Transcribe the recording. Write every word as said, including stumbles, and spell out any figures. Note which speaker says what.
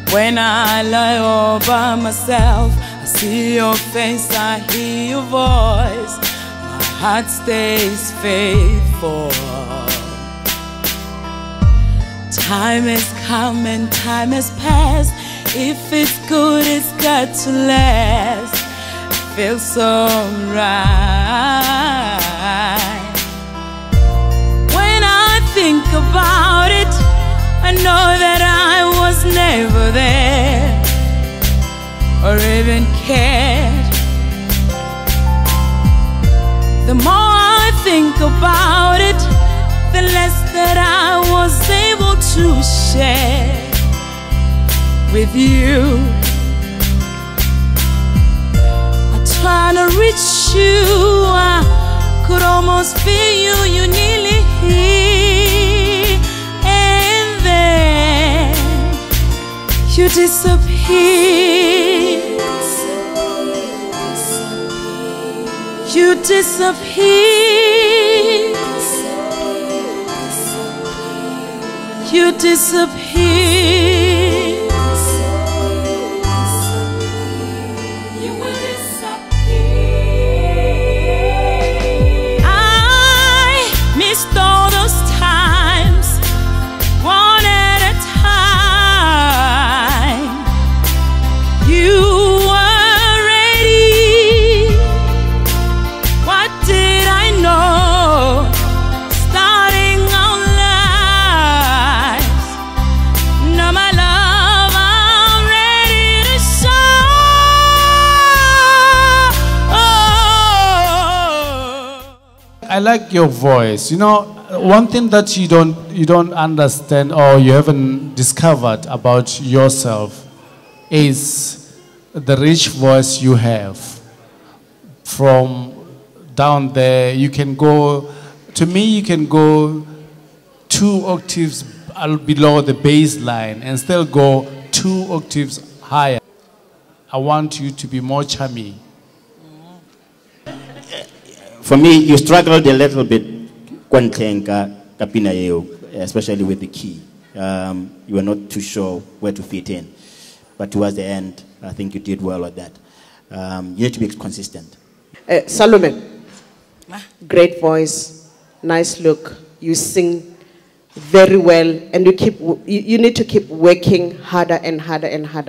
Speaker 1: When I lie all by myself, I see your face, I hear your voice. My heart stays faithful. Time has come and time has passed. If it's good, it's got to last. It feels so right. When I think about it, I know that I was never there or even cared. The more I think about it, the less that I was able to share with you. I try to reach you, I could almost feel you, you nearly here, and then you disappear. You disappear. You disappear. You will disappear. I missed all those times, one at a time. You were ready. What did I know? Starting our lives. Now my love, I'm ready to show.
Speaker 2: I like your voice. You know, one thing that you don't you don't understand or you haven't discovered about yourself is the rich voice you have. From down there, you can go, to me, you can go two octaves below the bass line and still go two octaves higher. I want you to be more charming.
Speaker 3: For me, you struggled a little bit, especially with the key. Um, you were not too sure where to fit in. But towards the end, I think you did well with that. Um, you need to be consistent.
Speaker 4: Uh, Salome, great voice, nice look. You sing very well, and you keep. You, you need to keep working harder and harder and harder.